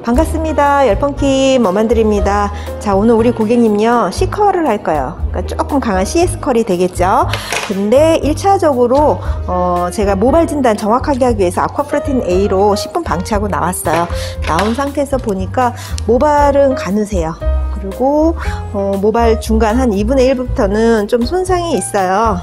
반갑습니다. 열펑킴 머만들입니다. 자, 오늘 우리 고객님요 C컬을 할 거예요. 그러니까 조금 강한 CS 컬이 되겠죠. 근데 1차적으로 제가 모발 진단 정확하게 하기 위해서 아쿠아프레틴 A로 10분 방치하고 나왔어요. 나온 상태에서 보니까 모발은 가느세요. 그리고 모발 중간 한 2분의 1부터는 좀 손상이 있어요.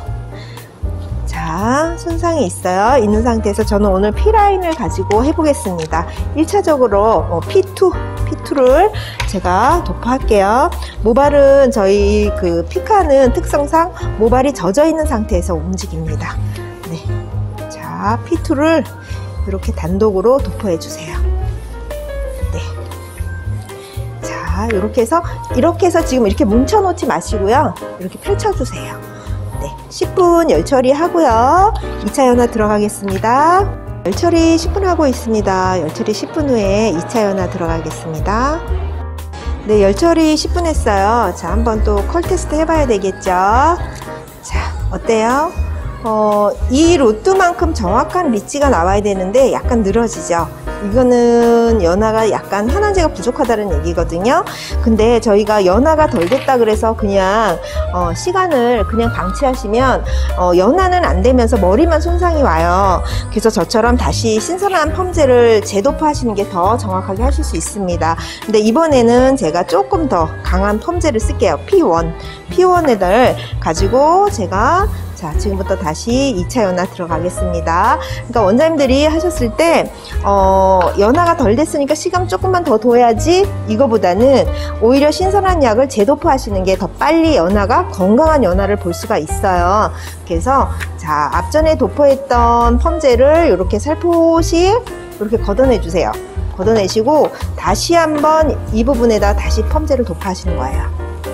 자, 손상이 있는 상태에서 저는 오늘 P라인을 가지고 해보겠습니다. 1차적으로 P2를 제가 도포할게요. 모발은 저희 그 피카는 특성상 모발이 젖어 있는 상태에서 움직입니다. 네. 자, P2를 이렇게 단독으로 도포해 주세요. 네. 자, 이렇게 해서 지금 이렇게 뭉쳐 놓지 마시고요. 이렇게 펼쳐 주세요. 네, 10분 열 처리하고요. 2차 연화 들어가겠습니다. 열 처리 10분 하고 있습니다. 열 처리 10분 후에 2차 연화 들어가겠습니다. 네, 열 처리 10분 했어요. 자, 한번 또 컬 테스트 해봐야 되겠죠. 자, 어때요? 이 로트만큼 정확한 리치가 나와야 되는데 약간 늘어지죠. 이거는 연화가 약간 한화제가 부족하다는 얘기거든요. 근데 저희가 연화가 덜 됐다 그래서 그냥 시간을 그냥 방치하시면 연화는 안 되면서 머리만 손상이 와요. 그래서 저처럼 다시 신선한 펌젤을 재도포 하시는 게 더 정확하게 하실 수 있습니다. 근데 이번에는 제가 조금 더 강한 펌젤을 쓸게요. P1을 가지고 제가 자, 지금부터 다시 2차 연화 들어가겠습니다. 그러니까 원장님들이 하셨을 때 연화가 덜 됐으니까 시간 조금만 더 둬야지 이거보다는 오히려 신선한 약을 재도포 하시는 게 더 빨리 연화가 건강한 연화를 볼 수가 있어요. 그래서 자, 앞전에 도포했던 펌젤을 이렇게 살포시 이렇게 걷어내 주세요. 걷어내시고 다시 한번 이 부분에다 다시 펌젤을 도포하시는 거예요.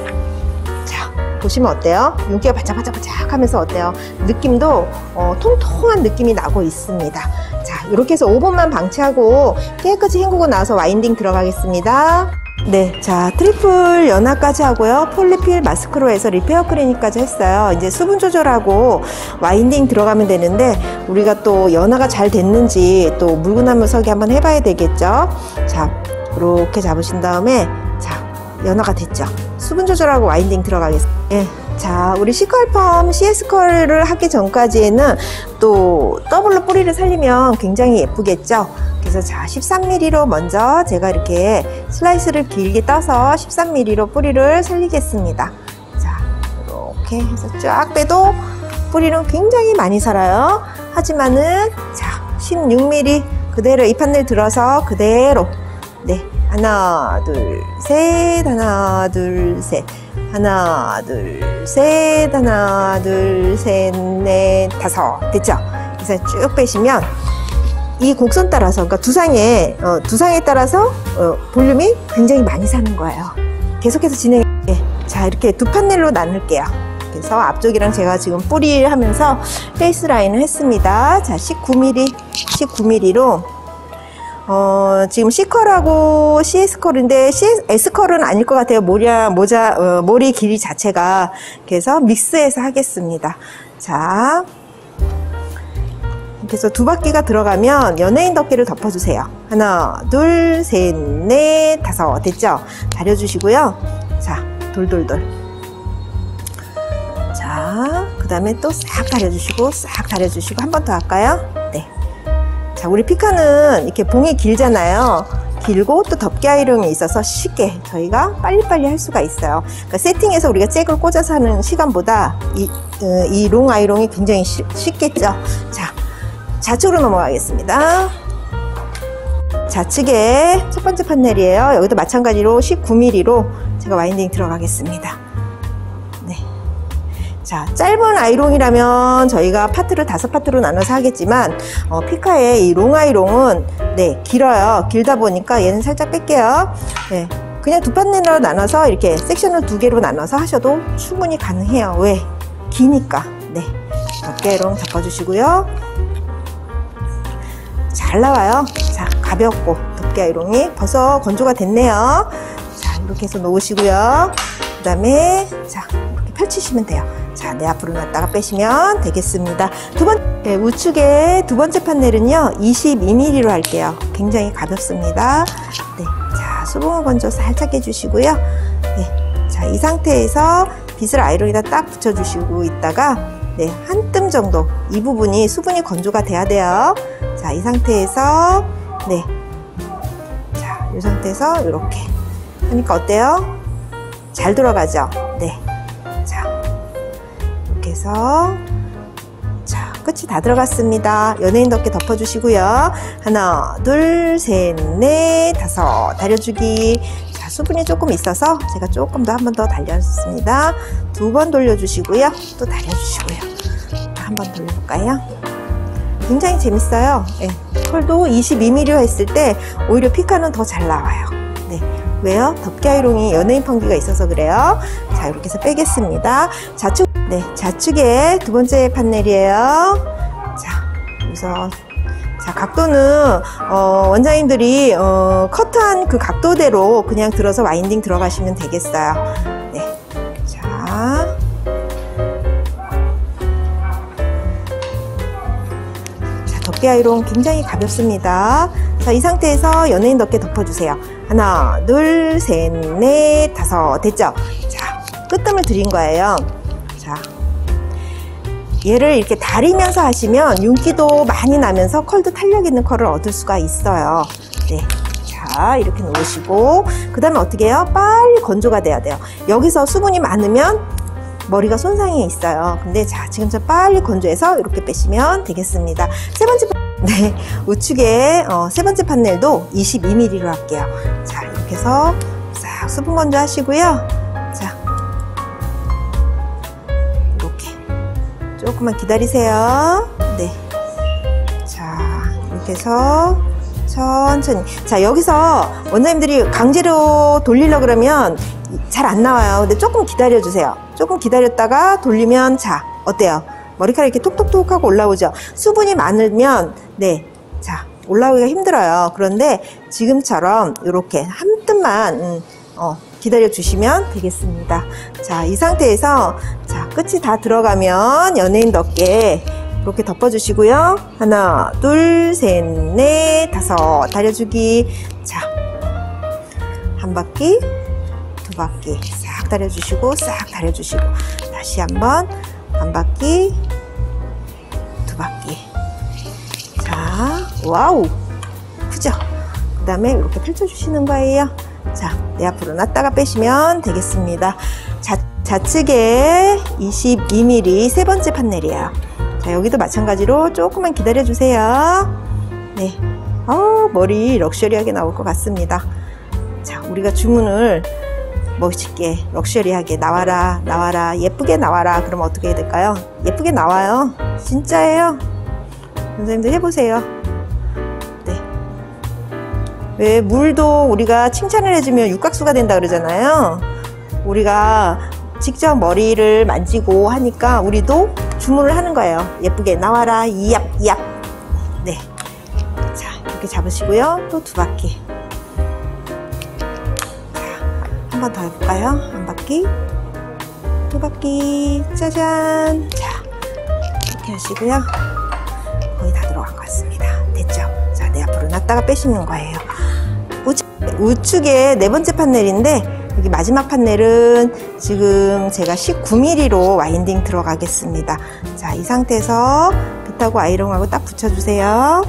보시면 어때요? 윤기가 바짝바짝바짝 하면서 어때요? 느낌도 통통한 느낌이 나고 있습니다. 자, 이렇게 해서 5분만 방치하고 깨끗이 헹구고 나서 와인딩 들어가겠습니다. 네, 자, 트리플 연화까지 하고요. 폴리필 마스크로 해서 리페어 클리닉까지 했어요. 이제 수분 조절하고 와인딩 들어가면 되는데 우리가 또 연화가 잘 됐는지 또 물구나무 서기 한번 해봐야 되겠죠. 자, 이렇게 잡으신 다음에 자, 연화가 됐죠. 수분 조절하고 와인딩 들어가겠습니다. 예. 자, 우리 C컬펌 CS컬을 하기 전까지에는 또 더블로 뿌리를 살리면 굉장히 예쁘겠죠. 그래서 자, 13mm로 먼저 제가 이렇게 슬라이스를 길게 떠서 13mm로 뿌리를 살리겠습니다. 자, 이렇게 해서 쫙 빼도 뿌리는 굉장히 많이 살아요. 하지만은 자, 16mm 그대로 이 판넬 들어서 그대로 네. 하나, 둘, 셋, 하나, 둘, 셋, 하나, 둘, 셋, 하나, 둘, 셋, 넷, 다섯. 됐죠? 그래서 쭉 빼시면 이 곡선 따라서, 그러니까 두상에 따라서 볼륨이 굉장히 많이 사는 거예요. 계속해서 진행해. 자, 이렇게 두 판넬로 나눌게요. 그래서 앞쪽이랑 제가 지금 뿌리 하면서 페이스 라인을 했습니다. 자, 19mm로 지금 C컬하고 CS컬인데 S컬은 아닐 것 같아요. 머리 길이 자체가. 그래서 믹스해서 하겠습니다. 자, 그래서 두 바퀴가 들어가면 연예인 덮개를 덮어주세요. 하나, 둘, 셋, 넷, 다섯. 됐죠? 다려주시고요. 자, 돌돌돌. 자, 그 다음에 또 싹 다려주시고 한 번 더 할까요? 네. 자, 우리 피카는 이렇게 봉이 길잖아요. 길고 또 덮개 아이롱이 있어서 쉽게 저희가 빨리빨리 할 수가 있어요. 그러니까 세팅해서 우리가 잭을 꽂아서 하는 시간보다 이 롱 아이롱이 굉장히 쉽겠죠. 자, 좌측으로 넘어가겠습니다. 좌측에 첫 번째 판넬이에요. 여기도 마찬가지로 19mm로 제가 와인딩 들어가겠습니다. 자, 짧은 아이롱이라면 저희가 파트를 5파트로 나눠서 하겠지만 피카의 이 롱 아이롱은 네, 길어요. 길다 보니까 얘는 살짝 뺄게요. 네, 그냥 두 판넬로 나눠서 이렇게 섹션을 2개로 나눠서 하셔도 충분히 가능해요. 왜? 기니까. 네, 덮개 아이롱 덮어주시고요. 잘 나와요. 자, 가볍고 덮개 아이롱이 벌써 건조가 됐네요. 자, 이렇게 해서 놓으시고요. 그 다음에 자, 이렇게 펼치시면 돼요. 자, 내 앞으로 놨다가 빼시면 되겠습니다. 우측의 두 번째 판넬은요, 22mm로 할게요. 굉장히 가볍습니다. 네, 자, 수분을 건져 살짝 해주시고요. 네, 자, 이 상태에서 빗을 아이론에다 딱 붙여주시고 있다가, 네, 한 뜸 정도, 이 부분이 수분이 건조가 돼야 돼요. 자, 이 상태에서, 네, 자, 이 상태에서 이렇게 하니까 어때요? 잘 들어가죠? 네, 자, 이렇게 해서, 자, 끝이 다 들어갔습니다. 연예인답게 덮어주시고요. 하나, 둘, 셋, 넷, 다섯, 다려주기. 자, 수분이 조금 있어서 제가 조금 더 한 번 더 달렸습니다. 두 번 돌려주시고요. 또 다려주시고요. 한 번 돌려볼까요? 굉장히 재밌어요. 네, 컬도 22mm로 했을 때 오히려 피카는 더 잘 나와요. 네, 왜요? 덮개 아이롱이 연예인 펑기가 있어서 그래요. 자, 이렇게 해서 빼겠습니다. 네, 좌측의 두 번째 판넬이에요. 자, 여기서, 자, 각도는, 원장님들이, 커트한 그 각도대로 그냥 들어서 와인딩 들어가시면 되겠어요. 네. 자. 자, 덮개 아이롱 굉장히 가볍습니다. 자, 이 상태에서 연예인 덮개 덮어주세요. 하나, 둘, 셋, 넷, 다섯. 됐죠? 자, 끝뜸을 들인 거예요. 자, 얘를 이렇게 다리면서 하시면 윤기도 많이 나면서 컬도 탄력 있는 컬을 얻을 수가 있어요. 네. 자, 이렇게 놓으시고, 그 다음에 어떻게 해요? 빨리 건조가 돼야 돼요. 여기서 수분이 많으면 머리가 손상이 있어요. 근데 자, 지금처럼 빨리 건조해서 이렇게 빼시면 되겠습니다. 세 번째, 네, 우측에 세 번째 판넬도 22mm로 할게요. 자, 이렇게 해서 싹 수분 건조 하시고요. 자, 이렇게 조금만 기다리세요. 네, 자, 이렇게 해서 천천히. 자, 여기서 원장님들이 강제로 돌리려고 그러면 잘 안 나와요. 근데 조금 기다려 주세요. 조금 기다렸다가 돌리면, 자, 어때요? 머리카락이 이렇게 톡톡톡 하고 올라오죠. 수분이 많으면, 네, 자, 올라오기가 힘들어요. 그런데 지금처럼 이렇게 한 뜸만 기다려 주시면 되겠습니다. 자, 이 상태에서, 자, 끝이 다 들어가면 연예인 덮개 이렇게 덮어주시고요. 하나, 둘, 셋, 넷, 다섯, 다려주기. 자, 한 바퀴, 두 바퀴 싹 다려주시고, 싹 다려주시고, 다시 한번 한 바퀴, 두 바퀴. 자, 와우, 크죠? 그 다음에 이렇게 펼쳐주시는 거예요. 자, 내 앞으로 놨다가 빼시면 되겠습니다. 좌측에 22mm 세 번째 판넬이에요. 자, 여기도 마찬가지로 조금만 기다려 주세요. 네, 머리 럭셔리하게 나올 것 같습니다. 자, 우리가 주문을 멋있게 럭셔리하게 나와라, 나와라, 예쁘게 나와라. 그럼 어떻게 해야 될까요? 예쁘게 나와요. 진짜예요. 선생님들 해보세요. 네, 왜 물도 우리가 칭찬을 해주면 육각수가 된다 그러잖아요. 우리가 직접 머리를 만지고 하니까 우리도 주문을 하는 거예요. 예쁘게 나와라, 이압, 이압. 네, 자, 이렇게 잡으시고요. 또 두 바퀴. 한 번 더 해볼까요? 한 바퀴, 두 바퀴, 짜잔. 자, 이렇게 하시고요. 거의 다 들어간 것 같습니다. 됐죠? 자, 내 앞으로 놨다가 빼시는 거예요. 우측에 네 번째 판넬인데, 여기 마지막 판넬은 지금 제가 19mm로 와인딩 들어가겠습니다. 자, 이 상태에서 빗하고 아이롱하고 딱 붙여주세요.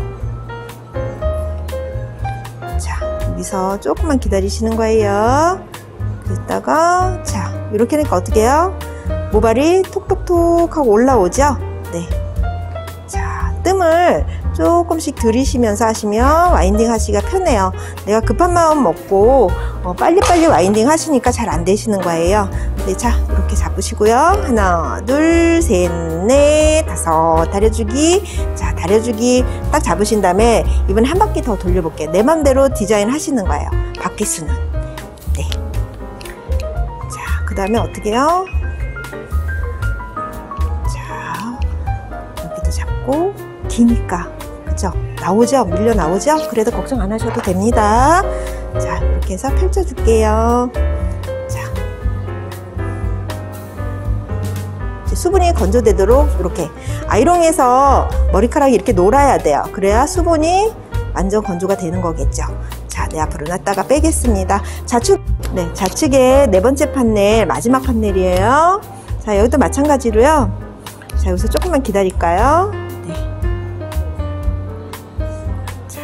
자, 여기서 조금만 기다리시는 거예요. 그랬다가, 자, 이렇게 하니까 어떻게 해요? 모발이 톡톡톡 하고 올라오죠? 네. 자, 뜸을 조금씩 들이시면서 하시면 와인딩 하시기가 편해요. 내가 급한 마음 먹고 빨리빨리 와인딩 하시니까 잘 안 되시는 거예요. 네, 자, 이렇게 잡으시고요. 하나, 둘, 셋, 넷, 다섯, 다려주기. 자, 다려주기 딱 잡으신 다음에 이번에 한 바퀴 더 돌려볼게요. 내 맘대로 디자인 하시는 거예요. 바퀴 수는. 네. 자, 그 다음에 어떻게 해요? 자, 여기도 잡고, 기니까. 그죠? 나오죠? 밀려 나오죠? 그래도 걱정 안 하셔도 됩니다. 자, 이렇게 해서 펼쳐줄게요. 자, 이제 수분이 건조되도록 이렇게 아이롱에서 머리카락이 이렇게 놀아야 돼요. 그래야 수분이 완전 건조가 되는 거겠죠. 자, 네, 앞으로 놨다가 빼겠습니다. 좌측에 네 번째 판넬, 마지막 판넬이에요. 자, 여기도 마찬가지로요. 자, 여기서 조금만 기다릴까요? 네. 자,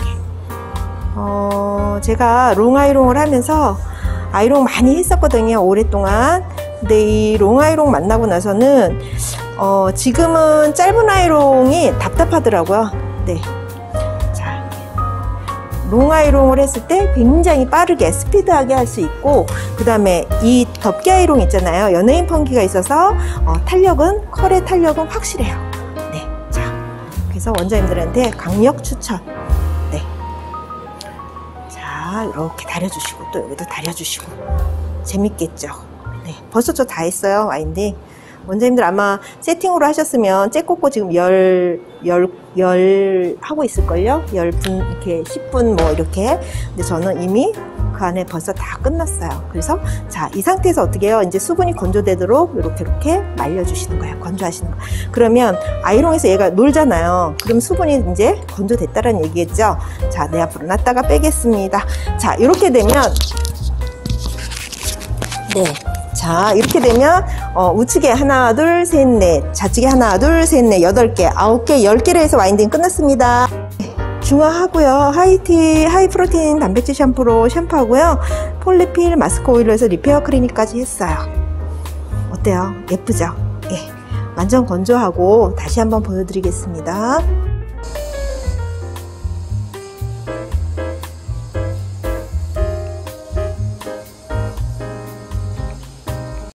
이렇게. 제가 롱아이롱을 하면서 아이롱 많이 했었거든요, 오랫동안. 근데 이 롱아이롱 만나고 나서는 지금은 짧은 아이롱이 답답하더라고요. 네. 자, 롱아이롱을 했을 때 굉장히 빠르게 스피드하게 할 수 있고, 그 다음에 이 덮개 아이롱 있잖아요. 연예인 펑기가 있어서 컬의 탄력은 확실해요. 네. 자, 그래서 원장님들한테 강력 추천. 네. 자, 이렇게 다려주시고 또 여기도 다려주시고 재밌겠죠. 네, 벌써 저 다 했어요, 와인딩. 원장님들 아마 세팅으로 하셨으면 째꽂고 지금 열 하고 있을걸요? 10분, 이렇게 10분 뭐 이렇게. 근데 저는 이미 그 안에 벌써 다 끝났어요. 그래서 자, 이 상태에서 어떻게 해요? 이제 수분이 건조되도록 이렇게 말려주시는 거예요. 건조하시는 거. 그러면 아이롱에서 얘가 놀잖아요. 그럼 수분이 이제 건조됐다는 얘기겠죠? 자, 내 앞으로 놨다가 빼겠습니다. 자, 이렇게 되면 네. 자, 이렇게 되면 우측에 하나, 둘, 셋, 넷, 좌측에 하나, 둘, 셋, 넷, 8개, 9개, 10개로 해서 와인딩 끝났습니다. 중화하고요. 하이 프로틴 단백질 샴푸로 샴푸하고요. 폴리필 마스크 오일로 해서 리페어 클리닉까지 했어요. 어때요? 예쁘죠? 예. 완전 건조하고 다시 한번 보여드리겠습니다.